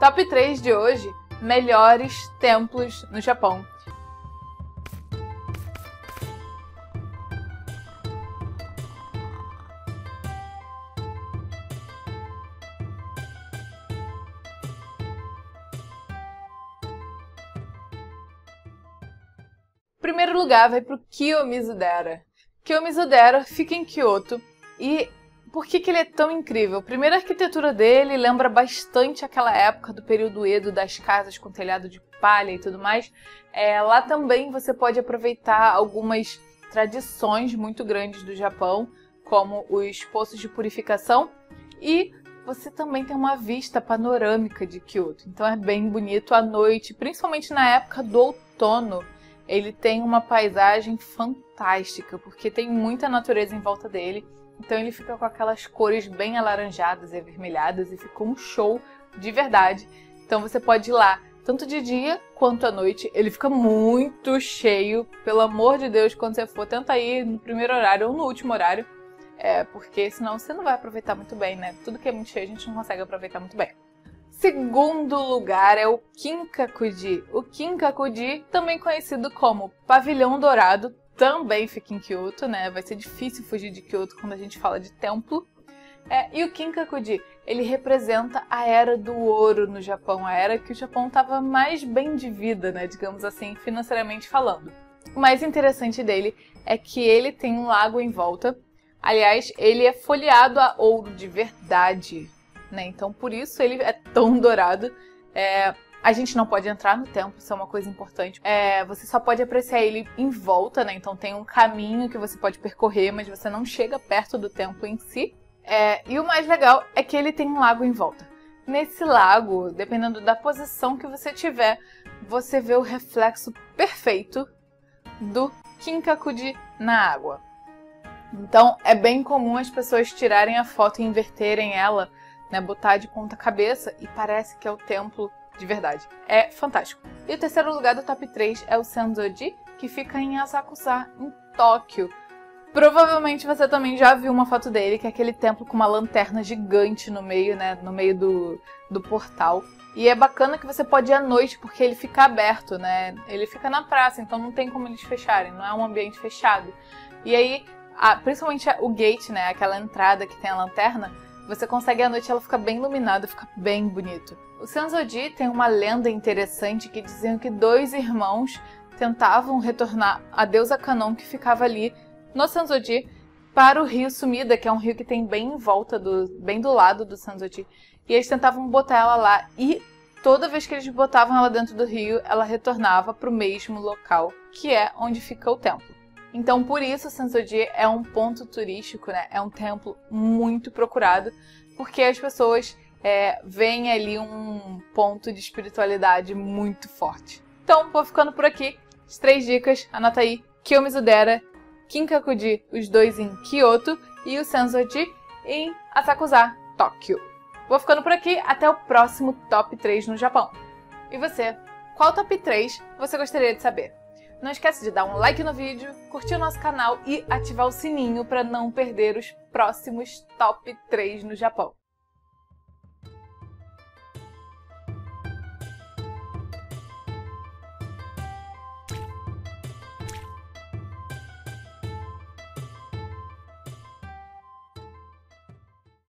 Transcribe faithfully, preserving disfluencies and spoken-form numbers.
Top três de hoje, melhores templos no Japão. Primeiro lugar vai para o Kiyomizu-dera. Kiyomizu-dera fica em Kyoto. E por que que ele é tão incrível? Primeiro, a arquitetura dele lembra bastante aquela época do período Edo, das casas com telhado de palha e tudo mais. É, lá também você pode aproveitar algumas tradições muito grandes do Japão, como os poços de purificação. E você também tem uma vista panorâmica de Kyoto. Então é bem bonito à noite, principalmente na época do outono. Ele tem uma paisagem fantástica, porque tem muita natureza em volta dele. Então ele fica com aquelas cores bem alaranjadas e avermelhadas e fica um show de verdade. Então você pode ir lá, tanto de dia quanto à noite. Ele fica muito cheio. Pelo amor de Deus, quando você for, tenta ir no primeiro horário ou no último horário. É, porque senão você não vai aproveitar muito bem, né? Tudo que é muito cheio a gente não consegue aproveitar muito bem. Segundo lugar é o Kinkakuji. O Kinkakuji, também conhecido como Pavilhão Dourado, também fica em Kyoto, né? Vai ser difícil fugir de Kyoto quando a gente fala de templo. É, e o Kinkakuji, ele representa a Era do Ouro no Japão, a era que o Japão estava mais bem de vida, né? Digamos assim, financeiramente falando. O mais interessante dele é que ele tem um lago em volta. Aliás, ele é folheado a ouro de verdade. Né? Então, por isso ele é tão dourado. É, a gente não pode entrar no templo, isso é uma coisa importante. É, você só pode apreciar ele em volta, né? Então tem um caminho que você pode percorrer, mas você não chega perto do templo em si. É, e o mais legal é que ele tem um lago em volta. Nesse lago, dependendo da posição que você tiver, você vê o reflexo perfeito do Kinkakuji na água. Então é bem comum as pessoas tirarem a foto e inverterem ela, né, botar de ponta cabeça e parece que é o templo de verdade. É fantástico. E o terceiro lugar do top três é o Sensoji, que fica em Asakusa, em Tóquio. Provavelmente você também já viu uma foto dele, que é aquele templo com uma lanterna gigante no meio, né, no meio do, do portal. E é bacana que você pode ir à noite, porque ele fica aberto, né? Ele fica na praça, então não tem como eles fecharem, não é um ambiente fechado. E aí, a, principalmente o gate, né, aquela entrada que tem a lanterna, você consegue à noite, ela fica bem iluminada, fica bem bonito. O Sensoji tem uma lenda interessante que diziam que dois irmãos tentavam retornar a deusa Kannon, que ficava ali no Sensoji, para o rio Sumida, que é um rio que tem bem em volta, do, bem do lado do Sensoji. E eles tentavam botar ela lá e toda vez que eles botavam ela dentro do rio, ela retornava para o mesmo local, que é onde fica o templo. Então, por isso, o Sensoji é um ponto turístico, né? É um templo muito procurado, porque as pessoas é, veem ali um ponto de espiritualidade muito forte. Então, vou ficando por aqui. As três dicas, anota aí: Kiyomizu-dera, Kinkakuji, os dois em Kyoto, e o Sensoji em Asakusa, Tóquio. Vou ficando por aqui, até o próximo top três no Japão. E você, qual top três você gostaria de saber? Não esquece de dar um like no vídeo, curtir o nosso canal e ativar o sininho para não perder os próximos top três no Japão.